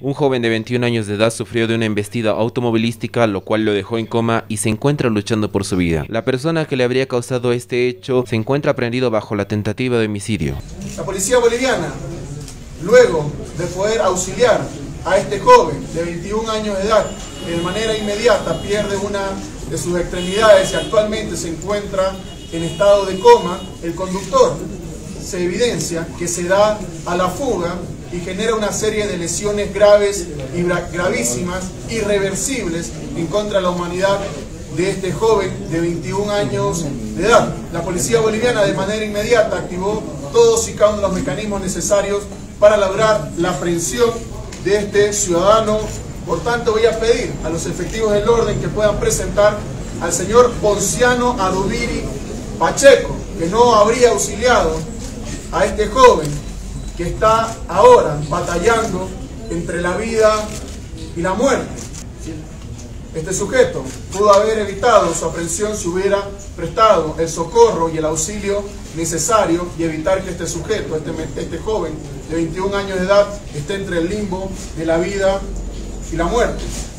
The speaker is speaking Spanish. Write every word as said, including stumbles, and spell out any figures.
Un joven de veintiún años de edad sufrió de una embestida automovilística, lo cual lo dejó en coma y se encuentra luchando por su vida. La persona que le habría causado este hecho se encuentra prendido bajo la tentativa de homicidio. La policía boliviana, luego de poder auxiliar a este joven de veintiún años de edad, que de manera inmediata pierde una de sus extremidades y actualmente se encuentra en estado de coma, el conductor se evidencia que se da a la fuga y genera una serie de lesiones graves y gravísimas, irreversibles, en contra de la humanidad de este joven de veintiún años de edad. La policía boliviana de manera inmediata activó todos y cada uno de los mecanismos necesarios para lograr la aprehensión de este ciudadano. Por tanto, voy a pedir a los efectivos del orden que puedan presentar al señor Ponciano Adubiri Pacheco, que no habría auxiliado a este joven que está ahora batallando entre la vida y la muerte. Este sujeto pudo haber evitado su aprehensión si hubiera prestado el socorro y el auxilio necesario y evitar que este sujeto, este, este joven de veintiún años de edad, esté entre el limbo de la vida y la muerte.